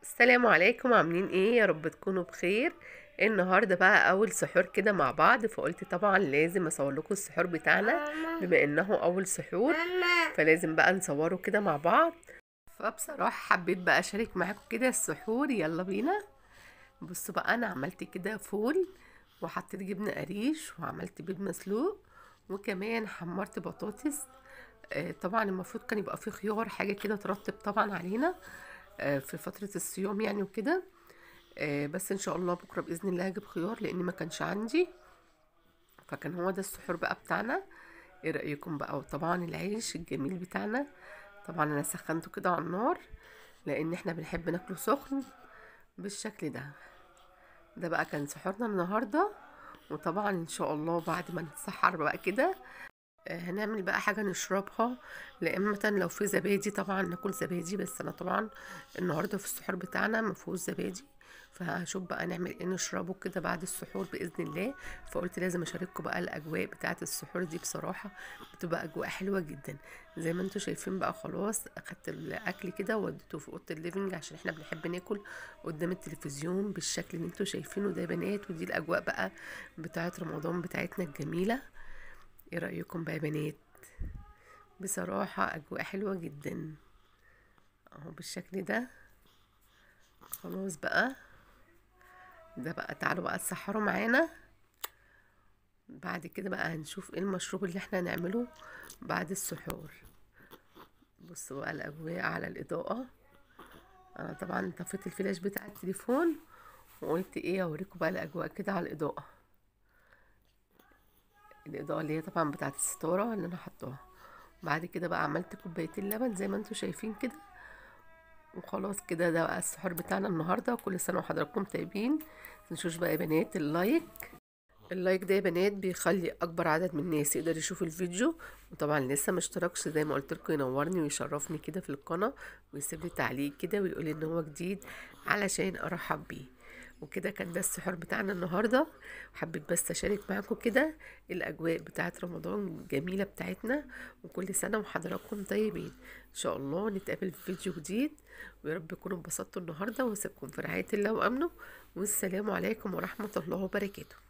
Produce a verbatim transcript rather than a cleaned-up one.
السلام عليكم، عاملين ايه؟ يا رب تكونوا بخير. النهارده بقى اول سحور كده مع بعض، فقلت طبعا لازم اصور لكم السحور بتاعنا بما انه اول سحور، فلازم بقى نصوره كده مع بعض. فبصراحه حبيت بقى اشارك معاكم كده السحور. يلا بينا. بصوا بقى، انا عملت كده فول وحطيت جبنه قريش وعملت بيض مسلوق وكمان حمرت بطاطس. آه، طبعا المفروض كان يبقى فيه خيار، حاجه كده ترطب طبعا علينا آه، في فتره الصيام يعني وكده. آه، بس ان شاء الله بكره باذن الله هجيب خيار لان ما كانش عندي. فكان هو ده السحور بقى بتاعنا. ايه رايكم بقى؟ وطبعا العيش الجميل بتاعنا، طبعا انا سخنته كده على النار لان احنا بنحب ناكله سخن بالشكل ده. ده بقى كان سحورنا النهارده. وطبعا ان شاء الله بعد ما نتسحر بقى كده آه، هنعمل بقى حاجه نشربها. لأمة لو في زبادي طبعا ناكل زبادي، بس انا طبعا النهارده في السحور بتاعنا ما فيهوش زبادي. فهشوف بقى نعمل ايه نشربه كده بعد السحور باذن الله. فقلت لازم اشارككم بقى الاجواء بتاعه السحور دي، بصراحه بتبقى اجواء حلوه جدا. زي ما انتم شايفين بقى، خلاص اخدت الاكل كده ووديته في اوضه الليفنج عشان احنا بنحب ناكل قدام التلفزيون بالشكل اللي انتم شايفينه ده يا بنات. ودي الاجواء بقى بتاعه رمضان بتاعتنا الجميله. ايه رايكم بقى يا بنات؟ بصراحه اجواء حلوه جدا اهو بالشكل ده. خلاص بقى، ده بقى تعالوا بقى تسحروا معانا. بعد كده بقى هنشوف ايه المشروب اللي احنا هنعمله بعد السحور. بصوا بقى الاجواء على الاضاءة. انا طبعا طفيت الفلاش بتاع التليفون وقلت ايه اوريكم بقى الاجواء كده على الاضاءة. الاضاءة اللي هي طبعا بتاعت الستارة اللي انا حطاها. بعد كده بقى عملت كوبايتين لبن زي ما انتم شايفين كده. وخلاص كده ده بقى السحور بتاعنا النهارده. كل سنة وحضراتكم طيبين. متنسوش بقى يا بنات اللايك. اللايك ده يا بنات بيخلي اكبر عدد من الناس يقدر يشوف الفيديو. وطبعا لسه مشتركش زي ما قلت لكم ينورني ويشرفني كده في القناه ويسيب لي تعليق كده ويقول لي ان هو جديد علشان ارحب بيه. وكده كان ده السحور بتاعنا النهارده. وحبيت بس اشارك معاكم كده الاجواء بتاعت رمضان الجميله بتاعتنا. وكل سنه وحضراتكم طيبين. ان شاء الله نتقابل في فيديو جديد. ويا رب تكونوا انبسطتوا النهارده واسيبكم في رعايه الله وامنه. والسلام عليكم ورحمه الله وبركاته.